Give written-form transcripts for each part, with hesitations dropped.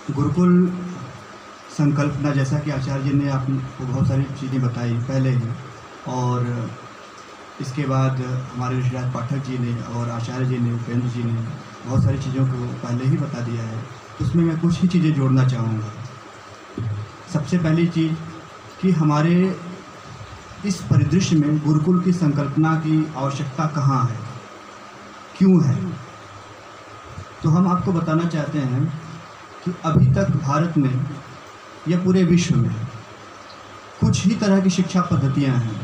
गुरुकुल संकल्पना, जैसा कि आचार्य जी ने आपको बहुत सारी चीज़ें बताई पहले ही, और इसके बाद हमारे ऋषिराज पाठक जी ने और आचार्य जी ने, उपेंद्र जी ने बहुत सारी चीज़ों को पहले ही बता दिया है। उसमें मैं कुछ ही चीज़ें जोड़ना चाहूँगा। सबसे पहली चीज़ कि हमारे इस परिदृश्य में गुरुकुल की संकल्पना की आवश्यकता कहाँ है, क्यों है। तो हम आपको बताना चाहते हैं कि अभी तक भारत में या पूरे विश्व में कुछ ही तरह की शिक्षा पद्धतियाँ हैं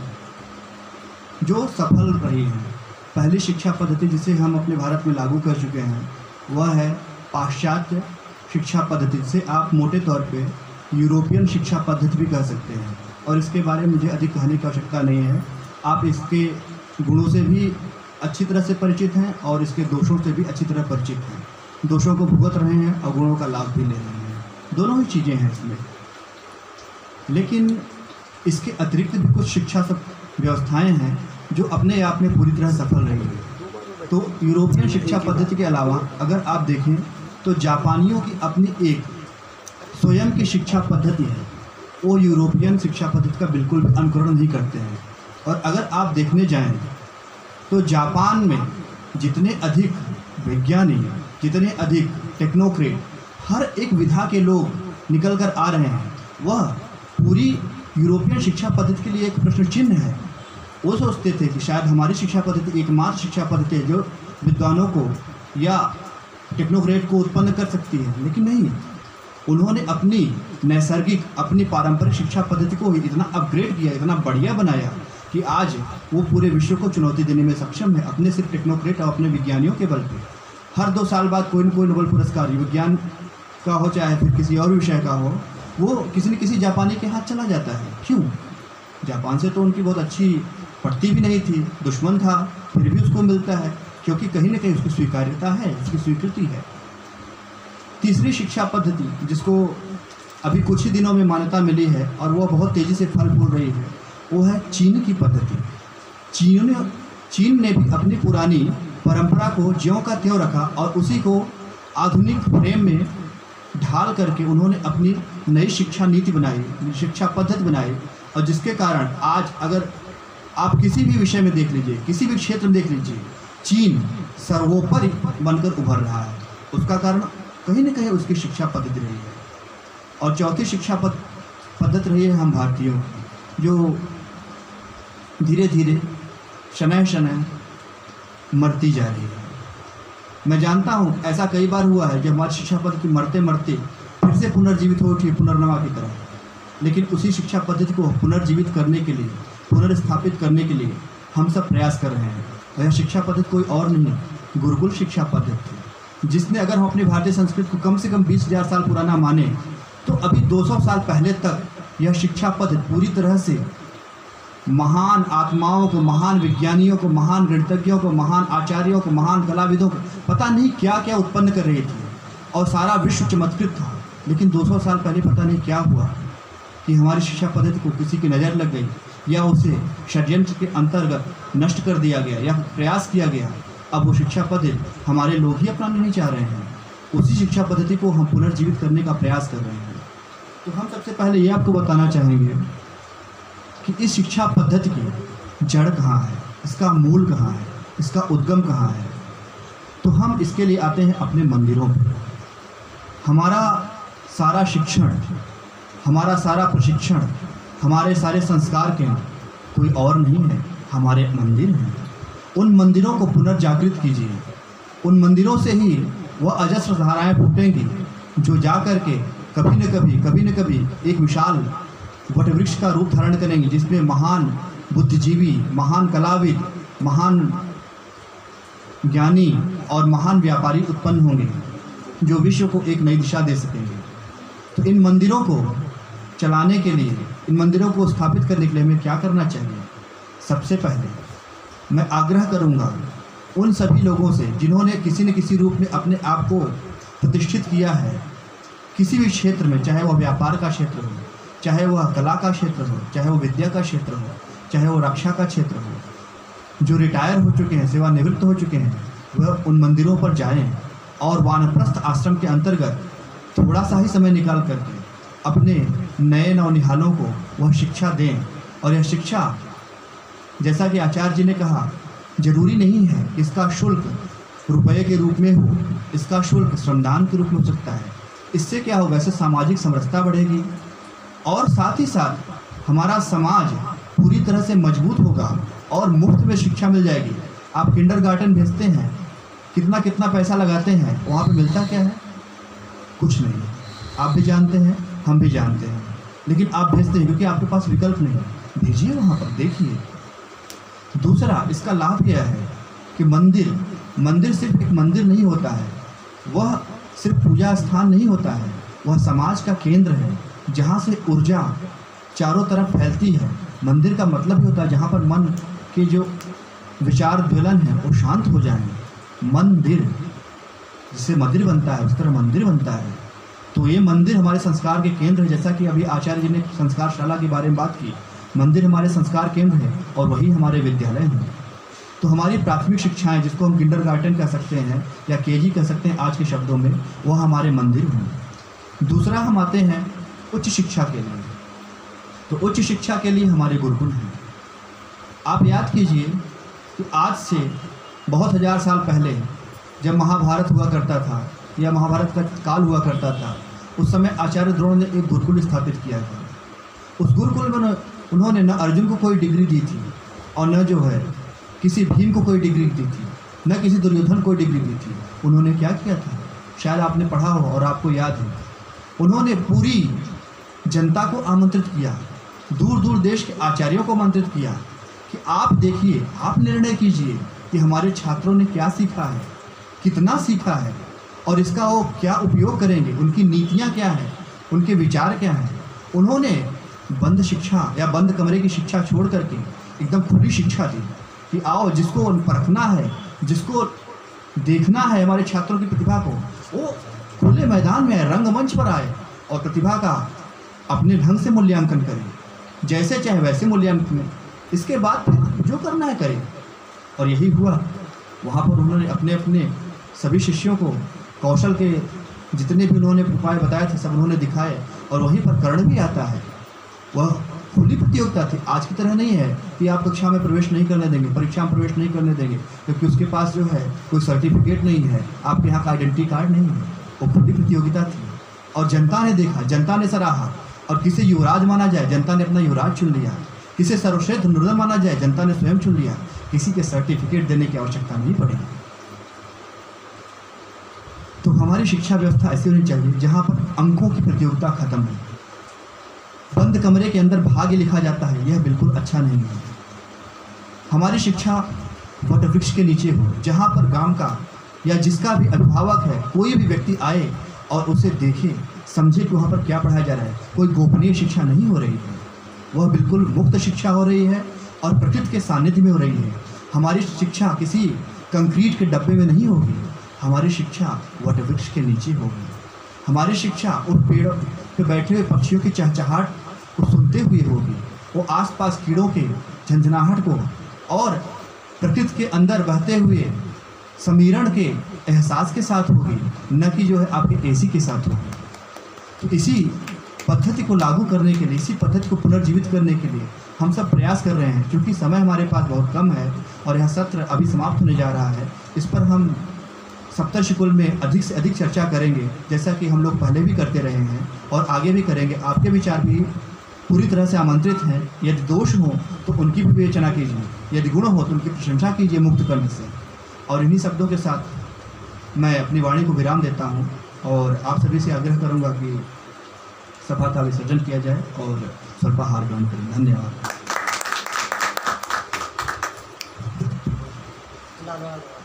जो सफल रही हैं। पहली शिक्षा पद्धति जिसे हम अपने भारत में लागू कर चुके हैं वह है पाश्चात्य शिक्षा पद्धति, जिसे आप मोटे तौर पे यूरोपियन शिक्षा पद्धति भी कह सकते हैं। और इसके बारे में मुझे अधिक कहने की आवश्यकता नहीं है, आप इसके गुणों से भी अच्छी तरह से परिचित हैं और इसके दोषों से भी अच्छी तरह परिचित हैं। दोषों को भुगत रहे हैं और गुणों का लाभ भी ले रहे हैं, दोनों ही चीज़ें हैं इसमें। लेकिन इसके अतिरिक्त भी कुछ शिक्षा व्यवस्थाएं हैं जो अपने आप में पूरी तरह सफल रही है। तो यूरोपियन शिक्षा पद्धति के अलावा अगर आप देखें तो जापानियों की अपनी एक स्वयं की शिक्षा पद्धति है, वो यूरोपियन शिक्षा पद्धति का बिल्कुल भी अनुकरण नहीं करते हैं। और अगर आप देखने जाएं तो जापान में जितने अधिक वैज्ञानिक, जितने अधिक टेक्नोक्रेट, हर एक विधा के लोग निकल कर आ रहे हैं, वह पूरी यूरोपियन शिक्षा पद्धति के लिए एक प्रश्न चिन्ह है। वो सोचते थे कि शायद हमारी शिक्षा पद्धति एकमात्र शिक्षा पद्धति है जो विद्वानों को या टेक्नोक्रेट को उत्पन्न कर सकती है, लेकिन नहीं। उन्होंने अपनी नैसर्गिक, अपनी पारंपरिक शिक्षा पद्धति को इतना अपग्रेड किया, इतना बढ़िया बनाया कि आज वो पूरे विश्व को चुनौती देने में सक्षम है, अपने सिर्फ टेक्नोक्रेट और अपने विज्ञानियों के बल पर। हर 2 साल बाद कोई न कोई नोबेल पुरस्कार विज्ञान का हो, चाहे फिर किसी और विषय का हो, वो किसी न किसी जापानी के हाथ चला जाता है। क्यों? जापान से तो उनकी बहुत अच्छी पड़ती भी नहीं थी, दुश्मन था, फिर भी उसको मिलता है क्योंकि कहीं न कहीं उसकी स्वीकार्यता है, उसकी स्वीकृति है। तीसरी शिक्षा पद्धति जिसको अभी कुछ ही दिनों में मान्यता मिली है और वह बहुत तेज़ी से फल फूल रही है, वो है चीन की पद्धति। चीन ने भी अपनी पुरानी परंपरा को ज्यों का त्यों रखा और उसी को आधुनिक फ्रेम में ढाल करके उन्होंने अपनी नई शिक्षा नीति बनाई, शिक्षा पद्धति बनाई। और जिसके कारण आज अगर आप किसी भी विषय में देख लीजिए, किसी भी क्षेत्र में देख लीजिए, चीन सर्वोपरि बनकर उभर रहा है। उसका कारण कहीं न कहीं उसकी शिक्षा पद्धति रही है। और चौथी शिक्षा पद्धति रही है हम भारतीयों की, जो धीरे धीरे शनय शनय मरती जा रही है। मैं जानता हूँ ऐसा कई बार हुआ है जब हमारी शिक्षा पद्धति मरते मरते फिर से पुनर्जीवित हो उठी, पुनर्नवा की तरह। लेकिन उसी शिक्षा पद्धति को पुनर्जीवित करने के लिए, पुनर्स्थापित करने के लिए हम सब प्रयास कर रहे हैं। यह शिक्षा पद्धति कोई और नहीं, गुरुकुल शिक्षा पद्धति थी, जिसने अगर हम अपनी भारतीय संस्कृति को कम से कम 20,000 साल पुराना माने तो अभी 200 साल पहले तक यह शिक्षा पद्धति पूरी तरह से महान आत्माओं को, महान विज्ञानियों को, महान गणितज्ञों को, महान आचार्यों को, महान कलाविदों को पता नहीं क्या क्या उत्पन्न कर रही थी और सारा विश्व चमत्कृत था। लेकिन 200 साल पहले पता नहीं क्या हुआ कि हमारी शिक्षा पद्धति को किसी की नज़र लग गई या उसे षड्यंत्र के अंतर्गत नष्ट कर दिया गया या प्रयास किया गया। अब वो शिक्षा पद्धति हमारे लोग ही अपनाना नहीं चाह रहे हैं, उसी शिक्षा पद्धति को हम पुनर्जीवित करने का प्रयास कर रहे हैं। तो हम सबसे पहले ये आपको बताना चाहेंगे कि इस शिक्षा पद्धति की जड़ कहाँ है, इसका मूल कहाँ है, इसका उद्गम कहाँ है। तो हम इसके लिए आते हैं अपने मंदिरों पर। हमारा सारा शिक्षण, हमारा सारा प्रशिक्षण, हमारे सारे संस्कार केंद्र कोई और नहीं है, हमारे मंदिर हैं। उन मंदिरों को पुनर्जागृत कीजिए। उन मंदिरों से ही वह अजस्र धाराएँ फूटेंगी जो जा कर के कभी न कभी एक विशाल वटवृक्ष का रूप धारण करेंगे, जिसमें महान बुद्धिजीवी, महान कलाविद, महान ज्ञानी और महान व्यापारी उत्पन्न होंगे जो विश्व को एक नई दिशा दे सकेंगे। तो इन मंदिरों को चलाने के लिए, इन मंदिरों को स्थापित करने के लिए हमें क्या करना चाहिए? सबसे पहले मैं आग्रह करूंगा उन सभी लोगों से जिन्होंने किसी न किसी रूप में अपने आप को प्रतिष्ठित किया है किसी भी क्षेत्र में, चाहे वह व्यापार का क्षेत्र हो, चाहे वह कला का क्षेत्र हो, चाहे वह विद्या का क्षेत्र हो, चाहे वह रक्षा का क्षेत्र हो, जो रिटायर हो चुके हैं, सेवानिवृत्त हो चुके हैं, वह उन मंदिरों पर जाएं और वानप्रस्थ आश्रम के अंतर्गत थोड़ा सा ही समय निकाल करके अपने नए नौनिहालों को वह शिक्षा दें। और यह शिक्षा, जैसा कि आचार्य जी ने कहा, जरूरी नहीं है इसका शुल्क रुपये के रूप में हो, इसका शुल्क श्रमदान के रूप में हो सकता है। इससे क्या होगा, इससे सामाजिक समरसता बढ़ेगी और साथ ही साथ हमारा समाज पूरी तरह से मजबूत होगा और मुफ्त में शिक्षा मिल जाएगी। आप किंडरगार्टन भेजते हैं, कितना कितना पैसा लगाते हैं, वहाँ पे मिलता क्या है? कुछ नहीं। आप भी जानते हैं, हम भी जानते हैं, लेकिन आप भेजते हैं क्योंकि आपके पास विकल्प नहीं। भेजिए वहाँ पर, देखिए। दूसरा, इसका लाभ क्या है कि मंदिर सिर्फ एक मंदिर नहीं होता है, वह सिर्फ पूजा स्थान नहीं होता है, वह समाज का केंद्र है जहाँ से ऊर्जा चारों तरफ फैलती है। मंदिर का मतलब ही होता है जहाँ पर मन के जो विचार ज्वलन है वो शांत हो जाए। मंदिर, जिससे मंदिर बनता है उस तरह मंदिर बनता है। तो ये मंदिर हमारे संस्कार के केंद्र है। जैसा कि अभी आचार्य जी ने संस्कारशाला के बारे में बात की, मंदिर हमारे संस्कार केंद्र है और वही हमारे विद्यालय हैं। तो हमारी प्राथमिक शिक्षाएं, जिसको हम किंडरगार्टन कह सकते हैं या केजी कह सकते हैं आज के शब्दों में, वह हमारे मंदिर हैं। दूसरा, हम आते हैं उच्च शिक्षा के लिए। तो उच्च शिक्षा के लिए हमारे गुरुकुल हैं। आप याद कीजिए कि आज से बहुत हज़ार साल पहले जब महाभारत हुआ करता था या महाभारत का काल हुआ करता था, उस समय आचार्य द्रोण ने एक गुरुकुल स्थापित किया था। उस गुरुकुल में उन्होंने न अर्जुन को कोई डिग्री दी थी और न जो है किसी भीम को कोई डिग्री दी थी, न किसी दुर्योधन को डिग्री दी थी। उन्होंने क्या किया था, शायद आपने पढ़ा हो और आपको याद है। उन्होंने पूरी जनता को आमंत्रित किया, दूर दूर देश के आचार्यों को आमंत्रित किया कि आप देखिए, आप निर्णय कीजिए कि हमारे छात्रों ने क्या सीखा है, कितना सीखा है और इसका वो क्या उपयोग करेंगे, उनकी नीतियाँ क्या हैं, उनके विचार क्या हैं। उन्होंने बंद शिक्षा या बंद कमरे की शिक्षा छोड़ करके एकदम खुली शिक्षा दी कि आओ, जिसको परखना है, जिसको देखना है हमारे छात्रों की प्रतिभा को, वो खुले मैदान में रंगमंच पर आए और प्रतिभा का अपने ढंग से मूल्यांकन करें, जैसे चाहे वैसे मूल्यांकन में। इसके बाद फिर जो करना है करें। और यही हुआ। वहाँ पर उन्होंने अपने अपने सभी शिष्यों को कौशल के जितने भी उन्होंने उपाय बताए थे सब उन्होंने दिखाए और वहीं पर कर्ण भी आता है। वह खुली प्रतियोगिता थी, आज की तरह नहीं है कि आप कक्षा में प्रवेश नहीं करने देंगे, परीक्षा में प्रवेश नहीं करने देंगे क्योंकि उसके पास जो है कोई सर्टिफिकेट नहीं है, आपके यहाँ का आइडेंटिटी कार्ड नहीं है। वो खुली प्रतियोगिता थी और जनता ने देखा, जनता ने सराहा। और किसे युवराज माना जाए, जनता ने अपना युवराज चुन लिया। किसे सर्वश्रेष्ठ नृत्य माना जाए, जनता ने स्वयं चुन लिया। किसी के सर्टिफिकेट देने की आवश्यकता नहीं पड़ेगी। तो हमारी शिक्षा व्यवस्था ऐसी होनी चाहिए जहाँ पर अंकों की प्रतियोगिता खत्म हो, बंद कमरे के अंदर भाग्य लिखा जाता है, यह बिल्कुल अच्छा नहीं है। हमारी शिक्षा वटवृक्ष के नीचे हो, जहाँ पर गांव का या जिसका भी अभिभावक है कोई भी व्यक्ति आए और उसे देखे, समझे कि वहाँ पर क्या पढ़ाया जा रहा है। कोई गोपनीय शिक्षा नहीं हो रही है, वह बिल्कुल मुक्त शिक्षा हो रही है और प्रकृति के सानिध्य में हो रही है। हमारी शिक्षा किसी कंक्रीट के डब्बे में नहीं होगी, हमारी शिक्षा वटवृक्ष के नीचे होगी। हमारी शिक्षा उन पेड़ों पे बैठे हुए पक्षियों की चहचहाहट को सुनते हुए होगी, वो आसपास कीड़ों के झंझनाहट को और प्रकृति के अंदर बहते हुए समीरण के एहसास के साथ होगी, न कि जो है आपके एसी के साथ होगी। तो इसी पद्धति को लागू करने के लिए, इसी पद्धति को पुनर्जीवित करने के लिए हम सब प्रयास कर रहे हैं। क्योंकि समय हमारे पास बहुत कम है और यह सत्र अभी समाप्त होने जा रहा है, इस पर हम सप्तर्षिकुल में अधिक से अधिक चर्चा करेंगे, जैसा कि हम लोग पहले भी करते रहे हैं और आगे भी करेंगे। आपके विचार भी पूरी तरह से आमंत्रित हैं। यदि दोष हो तो उनकी भी विवेचना कीजिए, यदि गुण हो तो उनकी प्रशंसा कीजिए मुक्त कंठ से। और इन्हीं शब्दों के साथ मैं अपनी वाणी को विराम देता हूँ और आप सभी से आग्रह करूँगा कि सभा का विसर्जन किया जाए और स्वल्पाहार ग्रहण करें। धन्यवाद।